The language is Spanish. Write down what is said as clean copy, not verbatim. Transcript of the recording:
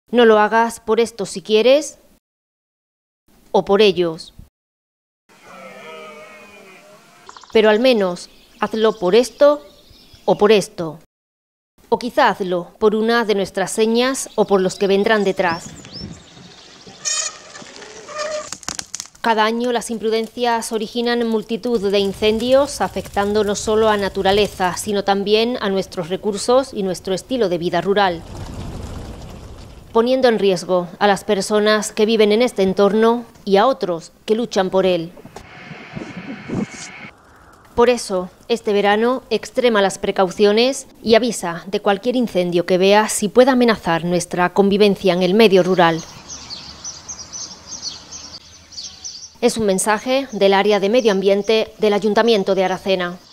No lo hagas por esto si quieres o por ellos. Pero al menos hazlo por esto o por esto. O quizá hazlo por una de nuestras señas o por los que vendrán detrás. Cada año las imprudencias originan multitud de incendios, afectando no solo a naturaleza, sino también a nuestros recursos y nuestro estilo de vida rural, poniendo en riesgo a las personas que viven en este entorno y a otros que luchan por él. Por eso, este verano extrema las precauciones y avisa de cualquier incendio que vea si pueda amenazar nuestra convivencia en el medio rural. Es un mensaje del área de medio ambiente del Ayuntamiento de Aracena.